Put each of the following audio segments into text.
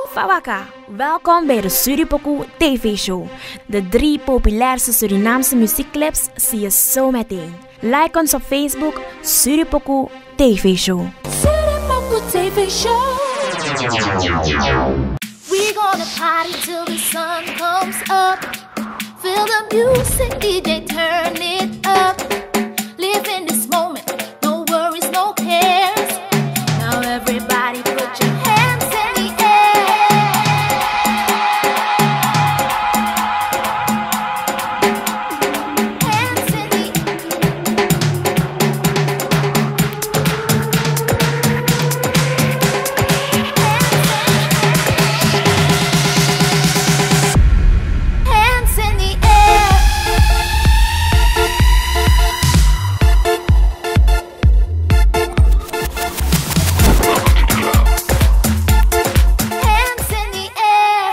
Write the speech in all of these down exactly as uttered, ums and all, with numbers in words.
Fawaka, welkom bij de Suripoku T V-show. De drie populairste Surinaamse muziekclips zie je zo meteen. Like ons op Facebook, Suripoku T V-show. Suripoku T V-show. We gonna party till the sun comes up. Feel the music, D J, turn it up. Live in this moment, no worries, no cares. Now everybody put your hands in the hands in the hands in the air. Hands in the air.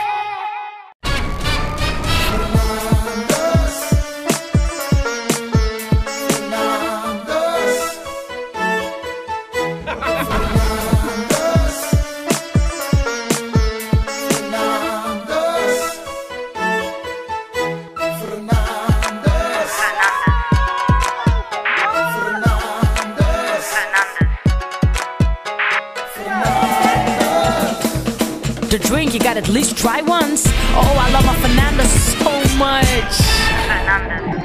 The drink you gotta at least try once. Oh, I love my Fernandez so much. Fernandez.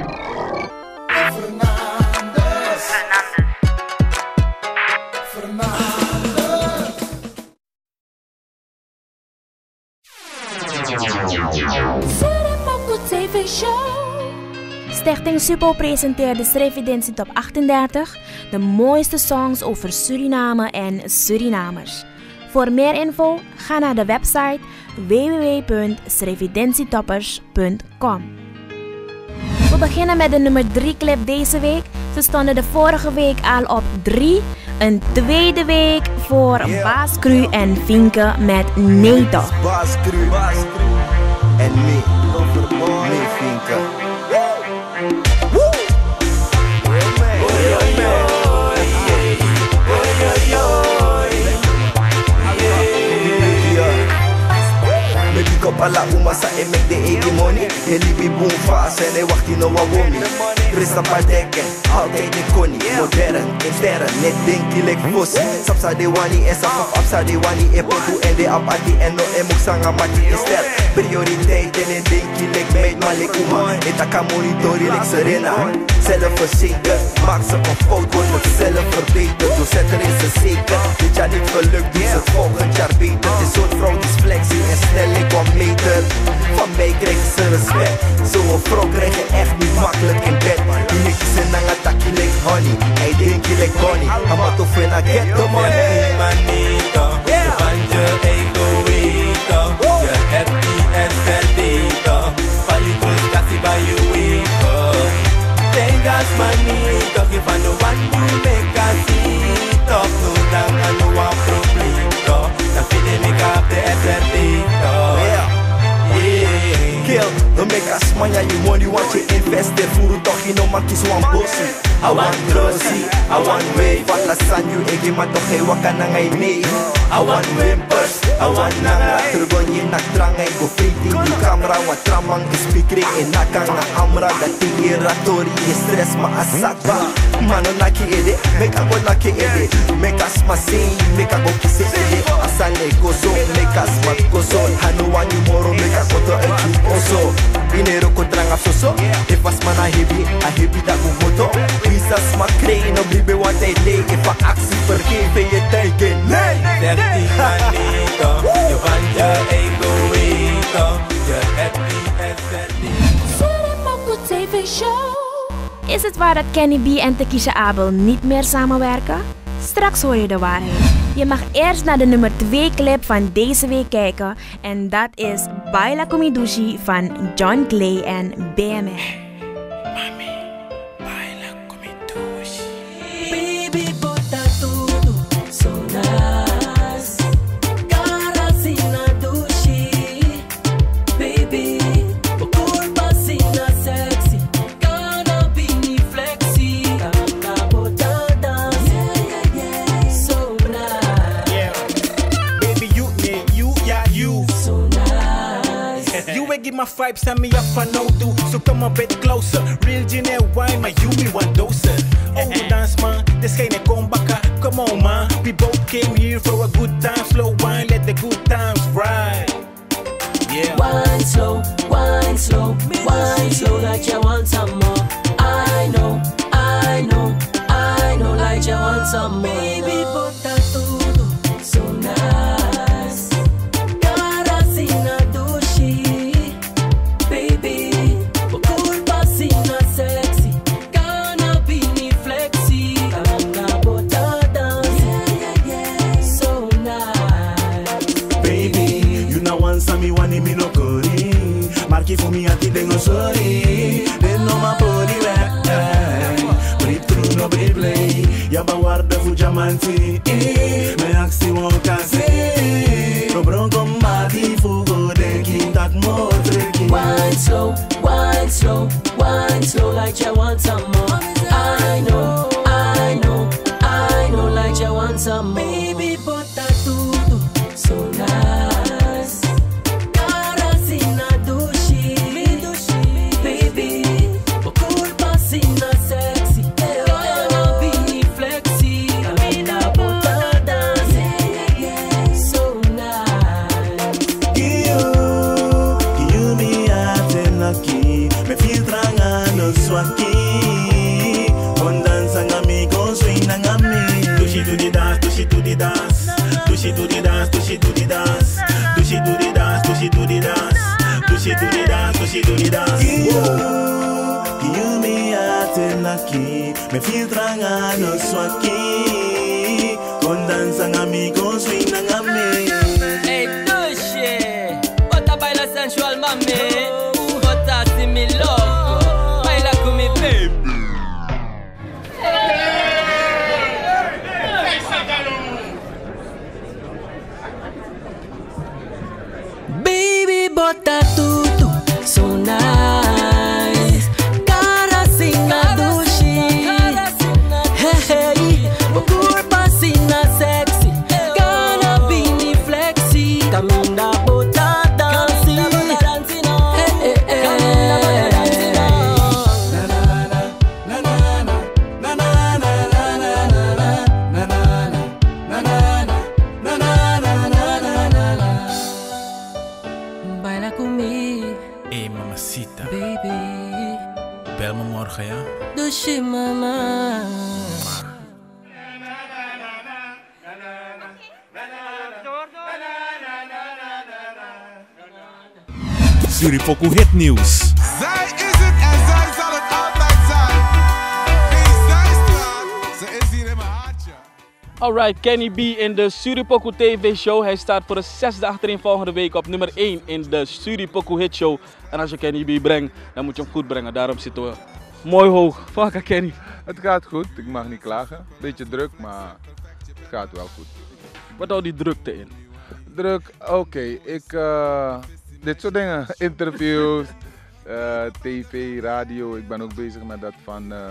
Suripoku T V-show. Stichting Supo presenteert de Srevidentie Top achtendertig, de mooiste songs over Suriname en Surinamers. Voor meer info ga naar de website w w w punt srevidentietoppers punt com. We beginnen met de nummer drie clip deze week. Ze stonden de vorige week al op drie. Een tweede week voor Baas Cru en Vinke met Nee toch. Baas Cru en me, me Vinke. Kopala umasa e make the eggy money. Eli bi boom fast en hij wacht in no wawomi. Presta padeken, altijd de koni. Modern, intern, net denki lek pussy. Sapsa de wani en sap apsa de wani e potu en de apati en no e muksanga mati instead. Prioriteit en en denki lek meid malik uma. Etaka monitori lek serena. Zelfverzekerd, maak ze een fout, wordt het zelf verbeterd. Dus zet er in ze zeker. Dit jaar niet gelukt, doe ze het volgend jaar beter. Het is zo'n vrouw die is flexie en snel ik kom meter. Van mij krijgen ze respect. Zo'n vrouw krijg je echt niet makkelijk in bed. Die niks en dan attack je like honey. Hij denkt je like honey. Amato finna get the money. Manito, je bent je egoïto. Je hebt die en verdito. Van je frustratie bij je wico. Tengas manito, je van de one you make a zito. No dan aan de one probleemto. Dan vind je me op de verdito. Kill, don't make us money, you money want to invest in Furu toch je no man kies one bossy. I want drosy, I want wave. Wat la san you egi maar toch geen wakker na ngay nee. I want wimpers, I want nanga. Tergon je nak drang ay go free die camera. Wat tramang is pikri en nakang na amra. Dat ting irratori is stress ma asakba. Mano naki ede, make a go naki ede. Make us ma sing, make a go kise ede. Asane go so, make us ma go so. Hanu wani moro, make a go to a also. Dinero kontranga soso. If was man a heavy, a heavy da go moto. Visas ma kree, no blibe wat hij leek. If a actie vergeven, je teken nee. Dertien manito, je bent je egoïto. Je hebt die en verdito. Suripoku T V-show. Is het waar dat Kenny B en Tekisha Abel niet meer samenwerken? Straks hoor je de waarheid. Je mag eerst naar de nummer twee clip van deze week kijken. En dat is Baila Kumidushi van John Clay en B M F. Baby, bota tudo so nice. Cara sina dushi. Baby, o corpo sina sexy. Cara bini flexi. Cara botada. Yeah, yeah, yeah. So nice. Yeah. Baby, you, me, you, yeah, you. You will give my vibes, send me up for no do. So come a bit closer. Real gin and wine, my you me one doser. Oh, dance man, this ain't a comeback. Come on man, we both came here for a good time. Slow wine, let the good times ride. Yeah. Wine slow, wine slow, wine slow like you want some more. I know, I know, I know like you want some more. Baby, but that tudo so nice. Carasina dushi, baby. Culpa sina sexy, gonna be me flexy. Gonna put that dance, yeah, yeah, yeah, so nice. Baby, you know once me one me no kori. Marki for me ati dengo sorry. Then no my body wet. Breathe through no breathe play. Yaba warda fu jamanti. Me aksi won kasi. No bronco mati fu go deki tak mo tricky. Wine slow, wine slow, wine slow like you want some more. I know, I know, I know like you want some more. Baby, put that tudo so nice. Carasina dushi, baby. Culpa sina sexy, gonna be me flexy. Gonna put that dance, yeah, yeah, yeah, so nice. You, you me atenaki. Me feel tranga no swaki. Con danza ngami, con swing ngami. Do she do the dance, do she do the dance. Do she do the dance, do she do the dance. Do she do the dance, do she do the dance. Do she do the dance, do she do the dance. You, you me atenaki. Me feel tranga no swaki. Con danza ngami, con swing ngami. Hey, Dushy, bota baila sensual, mami. Bota si mi loco, baila con mi baby. Baby, bota tudo so nice. Carasina dushi, hey hey. Culpa sina sexy, gonna be me flexy. Camina bota danci, hey hey hey. Baila conmigo, Hey mamacita, baby. bel me morgen ja. Dushy mama. Suripoku hitnieuws. Zij is het en zij zal het altijd zijn. Geen zijstraat, ze is hier in mijn hartje. Alright, Kenny B in de Suripoku T V-show. Hij staat voor de zesde achtereenvolgende week op nummer één in de Suripoku Hit Show. En als je Kenny B brengt, dan moet je hem goed brengen. Daarom zitten we mooi hoog. Fuck Kenny. Het gaat goed, ik mag niet klagen. Beetje druk, maar het gaat wel goed. Wat houdt die drukte in? Druk, oké. Okay. Ik, uh, dit soort dingen, interviews, uh, tv, radio. Ik ben ook bezig met dat van uh,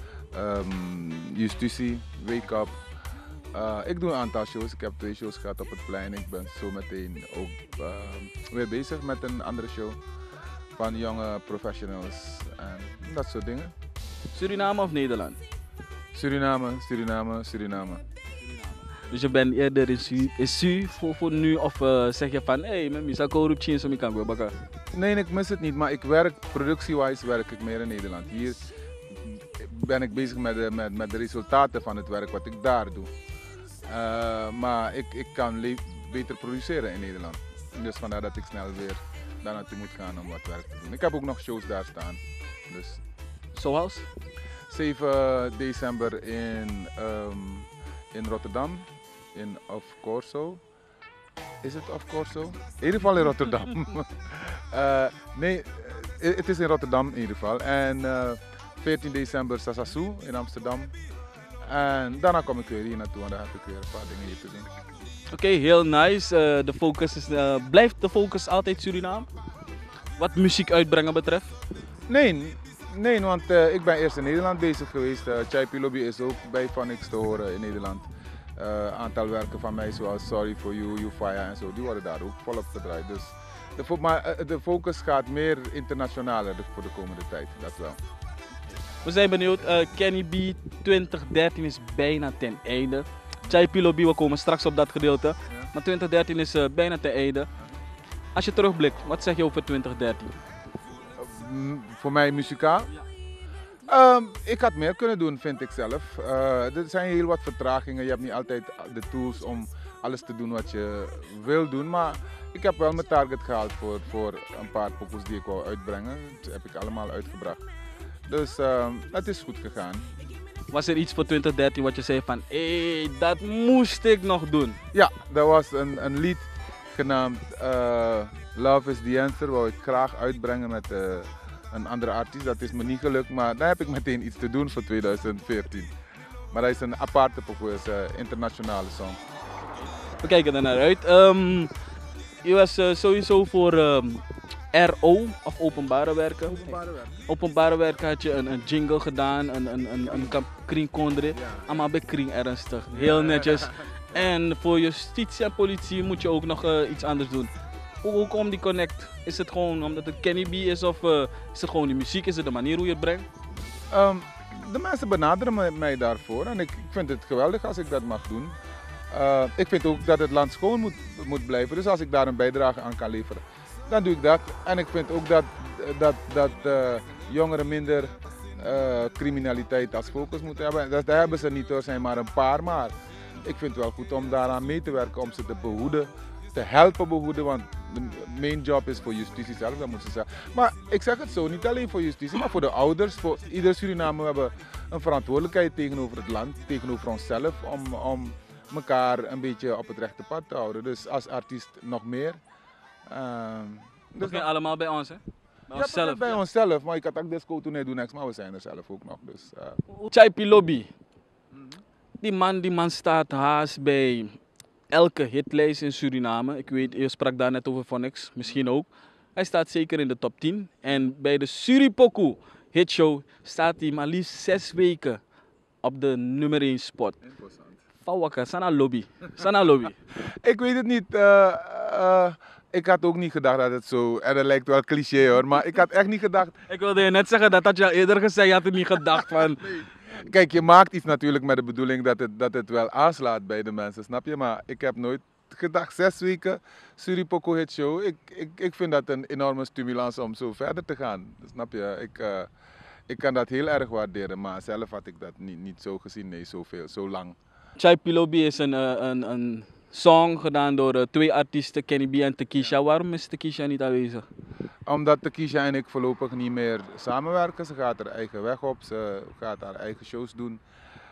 um, Justitie, Wake Up. Uh, ik doe een aantal shows. Ik heb twee shows gehad op het plein. Ik ben zo meteen ook uh, weer bezig met een andere show van jonge professionals en dat soort dingen. Suriname of Nederland? Suriname, Suriname, Suriname. Dus je bent eerder in Su, in Su voor, voor nu of uh, zeg je van hé, hey, met mij corruptie en zo kan ik bakken? Nee, ik mis het niet, maar ik werk, productie-wise werk ik meer in Nederland. Hier ben ik bezig met de, met, met de resultaten van het werk wat ik daar doe. Uh, maar ik, ik kan beter produceren in Nederland. Dus vandaar dat ik snel weer daar naartoe moet gaan om wat werk te doen. Ik heb ook nog shows daar staan. Dus. Zoals? zeven december in, um, in Rotterdam, in Of Corso. Is het Of Corso? In ieder geval in Rotterdam. uh, nee, het is in Rotterdam in ieder geval. En uh, veertien december Sassasou in Amsterdam. En daarna kom ik weer hier naartoe en dan heb ik weer een paar dingen hier te doen. Oké, okay, heel nice. Uh, de focus is, uh, blijft de focus altijd Suriname? Wat muziek uitbrengen betreft? Nee, nee want uh, ik ben eerst in Nederland bezig geweest. Uh, Chaipi Lobby is ook bij Phonics te horen in Nederland. Een uh, aantal werken van mij zoals Sorry For You, You Fire en zo, die worden daar ook volop gedraaid. Dus de, fo maar uh, de focus gaat meer internationaler voor de komende tijd, dat wel. We zijn benieuwd, uh, Kenny B twintig dertien is bijna ten einde. Chai Pilo B, we komen straks op dat gedeelte. Ja. Maar twintig dertien is uh, bijna ten einde. Als je terugblikt, wat zeg je over twintig dertien? Uh, voor mij muzikaal? Ja. Um, ik had meer kunnen doen, vind ik zelf. Uh, er zijn heel wat vertragingen. Je hebt niet altijd de tools om alles te doen wat je wil doen. Maar ik heb wel mijn target gehaald voor, voor een paar pokoes die ik wou uitbrengen. Dat heb ik allemaal uitgebracht. Dus uh, het is goed gegaan. Was er iets voor twintig dertien wat je zei van, hé, hey, dat moest ik nog doen? Ja, dat was een, een lied genaamd uh, Love is the Answer, wou ik graag uitbrengen met uh, een andere artiest. Dat is me niet gelukt, maar daar heb ik meteen iets te doen voor twintig veertien. Maar dat is een aparte pokoe, is een internationale song. We kijken er naar uit. Um, je was uh, sowieso voor um, R O, of openbare werken. Openbare werken. Openbare werken had je een, een jingle gedaan, een, een, een, een kring kondre. Ja. Allemaal bij kring ernstig, heel netjes. En voor justitie en politie moet je ook nog uh, iets anders doen. Hoe, hoe komt die connect? Is het gewoon omdat het Kenny B is of uh, is het gewoon de muziek? Is het de manier hoe je het brengt? Um, de mensen benaderen me, mij daarvoor en ik, ik vind het geweldig als ik dat mag doen. Uh, ik vind ook dat het land schoon moet, moet blijven, dus als ik daar een bijdrage aan kan leveren, dan doe ik dat. En ik vind ook dat, dat, dat uh, jongeren minder uh, criminaliteit als focus moeten hebben. Dat, dat hebben ze niet, er zijn maar een paar, maar ik vind het wel goed om daaraan mee te werken, om ze te behoeden, te helpen behoeden, want de main job is voor justitie zelf, dat moeten ze zeggen. Maar ik zeg het zo, niet alleen voor justitie, maar voor de ouders, voor ieder Suriname. We hebben een verantwoordelijkheid tegenover het land, tegenover onszelf, om, om elkaar een beetje op het rechte pad te houden. Dus als artiest nog meer. Uh, dus dat allemaal bij ons, hè? Bij ja, onszelf. bij ja. onszelf, maar ik had ook disco toen hij doet niks, maar we zijn er zelf ook nog. Dus, uh. Chai Pilo B, mm-hmm. die man, die man staat haast bij elke hitlijst in Suriname. Ik weet, je sprak daar net over Phonics, misschien ook. Hij staat zeker in de top tien. En bij de Suripoku hitshow staat hij maar liefst zes weken op de nummer één spot. Fawaka, sana lobby. Sana lobby. Ik weet het niet. Uh, uh, ik had ook niet gedacht dat het zo... En dat lijkt wel cliché hoor, maar ik had echt niet gedacht... Ik wilde je net zeggen, dat had je al eerder gezegd, je had het niet gedacht van... Nee. Kijk, je maakt iets natuurlijk met de bedoeling dat het, dat het wel aanslaat bij de mensen, snap je? Maar ik heb nooit gedacht, zes weken Suripoku hit show. Ik, ik, ik vind dat een enorme stimulans om zo verder te gaan, snap je? Ik, uh, ik kan dat heel erg waarderen, maar zelf had ik dat niet, niet zo gezien, nee, zoveel, zo lang. Chai Pilo B is een, een, een song gedaan door uh, twee artiesten, Kenny B en Tekisha. Waarom is Tekisha niet aanwezig? Omdat Tekisha en ik voorlopig niet meer samenwerken. Ze gaat haar eigen weg op, ze gaat haar eigen shows doen.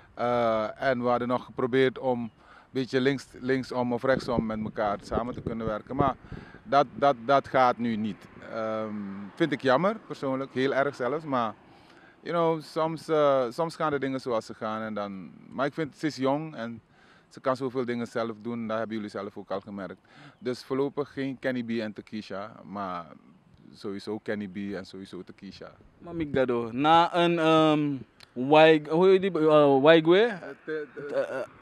Uh, en we hadden nog geprobeerd om een beetje links, linksom of rechtsom met elkaar samen te kunnen werken. Maar dat, dat, dat gaat nu niet. Um, vind ik jammer, persoonlijk, heel erg zelfs. Maar you know, soms, uh, soms gaan de dingen zoals ze gaan. En dan, maar ik vind, ze is jong en ze kan zoveel dingen zelf doen. Dat hebben jullie zelf ook al gemerkt. Dus voorlopig geen Kenny B en Tekisha, maar sowieso Kenny B en sowieso Tekisha. Mami Gado, na een um, Waig, hoe heet die, uh, Waigwe? Uh, uh,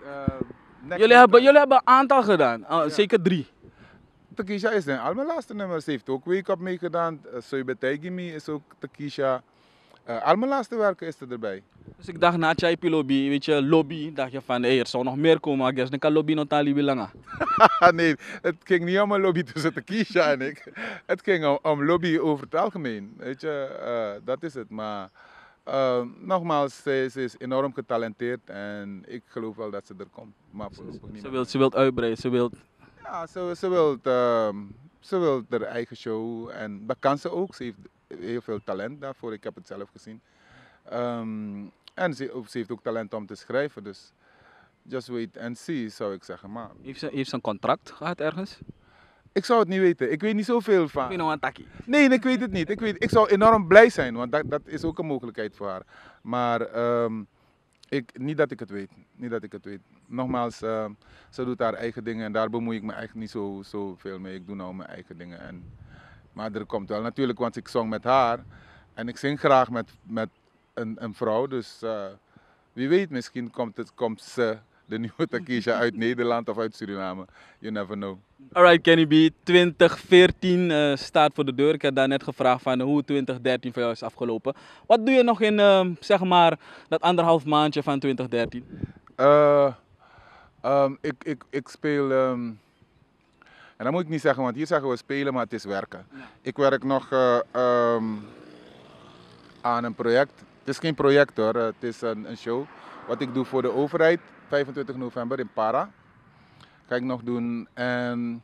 uh, jullie, hebben, jullie hebben een aantal gedaan, uh, ja. Zeker drie. Tekisha is een al mijn laatste nummers. Ze heeft ook Wake Up meegedaan. Uh, Soybe Taigimi is ook Tekisha. Uh, al mijn laatste werken is er erbij. Dus ik dacht na Chai Pilo B, weet je, lobby, dacht je van hey, er zou nog meer komen, maar ik kan lobby nog tali bilanga. Nee, het ging niet om een lobby tussen Tekisha en ik. Het ging om, om lobby over het algemeen, weet je, uh, dat is het. Maar uh, nogmaals, ze, ze is enorm getalenteerd en ik geloof wel dat ze er komt. Maar voorlopig niet. Ze wil, ze wil uitbreiden, ze wil... Ja, ze, ze wil uh, ze wil haar eigen show en dat kan ze ook. Ze heeft heel veel talent daarvoor, ik heb het zelf gezien. Um, en ze, ze heeft ook talent om te schrijven, dus just wait and see, zou ik zeggen. Maar heeft, ze, heeft ze een contract gehad ergens? Ik zou het niet weten, ik weet niet zoveel van. Ik weet taki. Nee, ik weet het niet. Ik, weet, ik zou enorm blij zijn, want dat, dat is ook een mogelijkheid voor haar. Maar um, ik, niet dat ik het weet, niet dat ik het weet. Nogmaals, uh, ze doet haar eigen dingen en daar bemoei ik me eigenlijk niet zo, zo veel mee. Ik doe nou mijn eigen dingen. En, maar er komt wel natuurlijk, want ik zong met haar en ik zing graag met, met een, een vrouw. Dus uh, wie weet, misschien komt, het, komt ze de nieuwe Takesha uit Nederland of uit Suriname. You never know. Alright Kenny B, twintig veertien uh, staat voor de deur. Ik heb daar net gevraagd van hoe twintig dertien voor jou is afgelopen. Wat doe je nog in uh, zeg maar dat anderhalf maandje van twintig dertien? Uh, um, ik, ik, ik speel, um, en dat moet ik niet zeggen, want hier zeggen we spelen, maar het is werken. Ja. Ik werk nog uh, um, aan een project. Het is geen project hoor, het is een, een show. Wat ik doe voor de overheid, vijfentwintig november in Para. Ga ik nog doen en,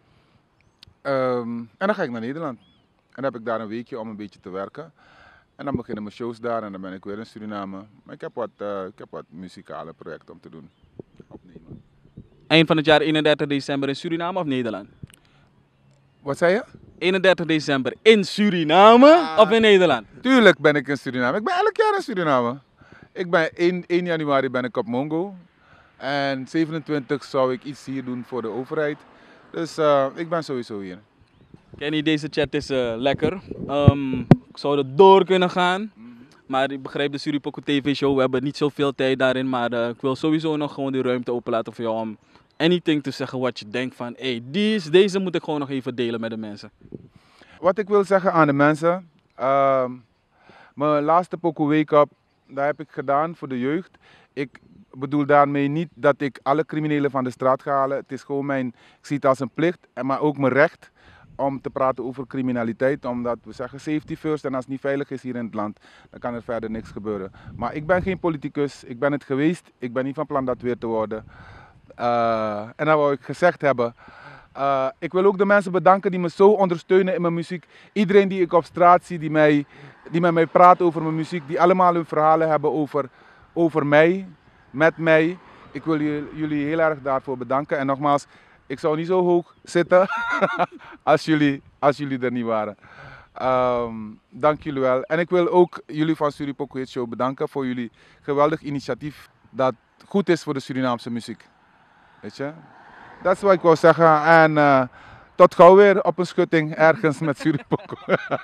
um, en dan ga ik naar Nederland. En dan heb ik daar een weekje om een beetje te werken. En dan beginnen mijn shows daar en dan ben ik weer in Suriname. Maar ik heb wat, uh, ik heb wat muzikale projecten om te doen. Opnemen. Eind van het jaar eenendertig december in Suriname of Nederland? Wat zei je? eenendertig december in Suriname ah, of in Nederland? Tuurlijk ben ik in Suriname. Ik ben elk jaar in Suriname. Ik ben één januari ben ik op Mongo. En zevenentwintig zou ik iets hier doen voor de overheid. Dus uh, ik ben sowieso hier. Kenny, deze chat is uh, lekker. Um, ik zou er door kunnen gaan. Maar ik begrijp de Suripoku T V-show. We hebben niet zoveel tijd daarin. Maar uh, ik wil sowieso nog gewoon die ruimte openlaten voor jou om anything te zeggen wat je denkt van... Hey, deze, deze moet ik gewoon nog even delen met de mensen. Wat ik wil zeggen aan de mensen. Uh, mijn laatste Poku Wake Up, dat heb ik gedaan voor de jeugd. Ik bedoel daarmee niet dat ik alle criminelen van de straat ga halen. Het is gewoon mijn, ik zie het als een plicht, maar ook mijn recht om te praten over criminaliteit. Omdat we zeggen safety first en als het niet veilig is hier in het land, dan kan er verder niks gebeuren. Maar ik ben geen politicus, ik ben het geweest. Ik ben niet van plan dat weer te worden. Uh, en dat wou ik gezegd hebben. Uh, ik wil ook de mensen bedanken die me zo ondersteunen in mijn muziek. Iedereen die ik op straat zie, die, mij, die met mij praat over mijn muziek, die allemaal hun verhalen hebben over, over mij, met mij. Ik wil jullie heel erg daarvoor bedanken. En nogmaals, ik zou niet zo hoog zitten als, jullie, als jullie er niet waren. Um, dank jullie wel. En ik wil ook jullie van Suripoku Hit Show bedanken voor jullie geweldig initiatief dat goed is voor de Surinaamse muziek. Weet je? Dat is wat ik wou zeggen. En uh, tot gauw weer op een schutting ergens met Suripoku.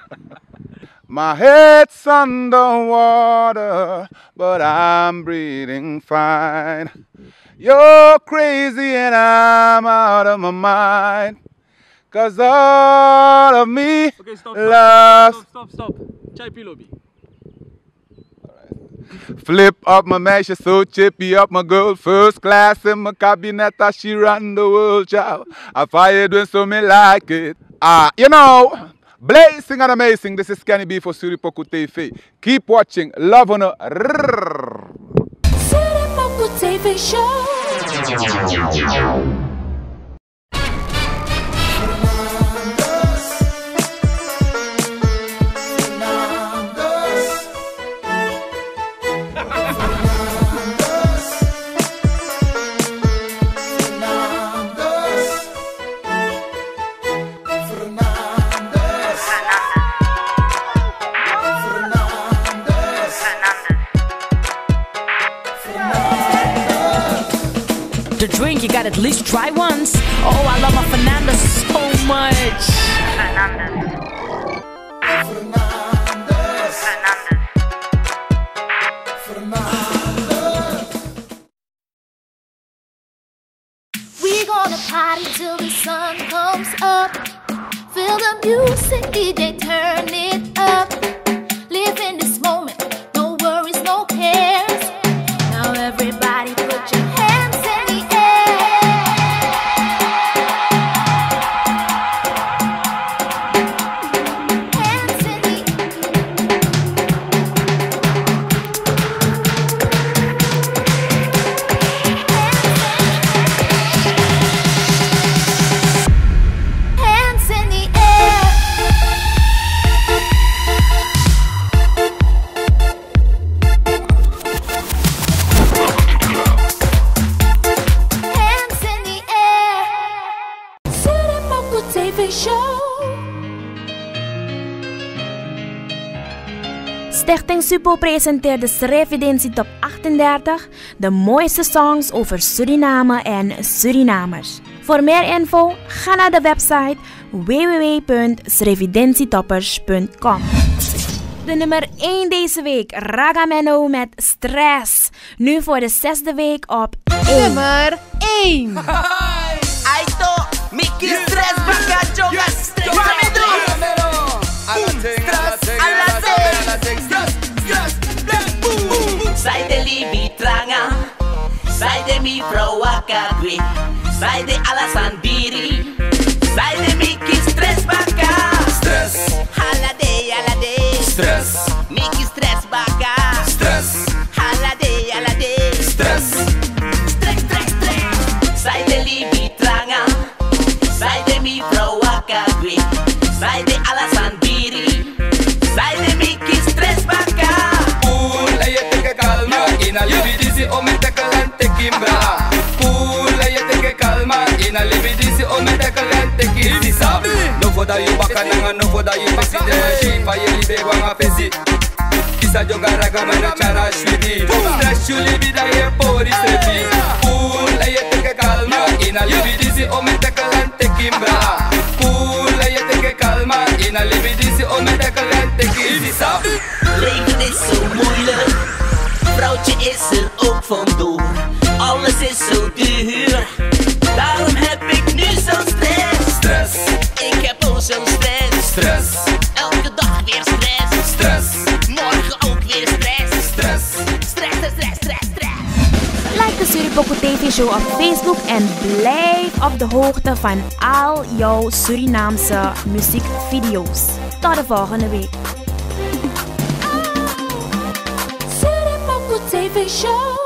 My head's underwater, but I'm breathing fine. You're crazy and I'm out of my mind. Cause all of me okay, stop, loves... Stop, stop, stop, stop. Chai Pilobi. Flip up my meisje, so chippy up my girl. First class in my cabinet as she run the world, child. I fire doing so me like it. Ah, you know, blazing and amazing. This is Kenny B for Suripoku T V. Keep watching. Love on a Suripoku T V Show. The drink you gotta at least try once. Oh, I love my Fernandez so much. Fernandez. Fernandez. Fernandez. We gonna party till the sun comes up. Feel the music, D J, turn it up. Live in this moment, no worries, no cares. Now everybody put your hands in the Stichting Supo presenteert de Srevidentie Top achtendertig, de mooiste songs over Suriname en Surinamers. Voor meer info, ga naar de website w w w punt srevidentietoppers punt com. De nummer één deze week, Ragameno met Stress. Nu voor de zesde week op één. Nummer één. Aito, Mickey stress, baka, jonga, stress, Pedro. Sai de libi tranga, sai de mi provoca gui, sai de alasan biri, sai de Mickey stress, baka. Stress, halade, halade. Stress, Mickey stress, baka. Stress, halade, halade. Stress, stress, stress, stress. Sai de libi tranga, sai de mi provoca gui, sai de alasan biri, sai de Mickey stress, baka. Cool, je teke calma, ina libidisi o me teke lente kimbra. Cool, je teke calma, ina libidisi o me teke lente kimbra. No foda you baka nanga, no foda you basi de machine, pa ye libe wanga pesi. Isa joga raga mana chara shwidi. Stress you libida ye pori sepi. Cool, je teke calma, ina libidisi o me teke lente kimbra. Cool, je teke calma, ina libidisi o me teke lente kimbra. Leven is zo moeilijk, vrouwtje is er ook vandoor. Alles is zo duur, daarom heb ik nu zo'n stress. Stress, ik heb ook zo'n stress. Stress, elke dag weer stress. Stress, morgen ook weer stress. Stress, stress, stress, stress, stress. Like de Suripoko T V show op Facebook en blijf op de hoogte van al jouw Surinaamse muziekvideo's. Tot de volgende week. Suripoko T V show.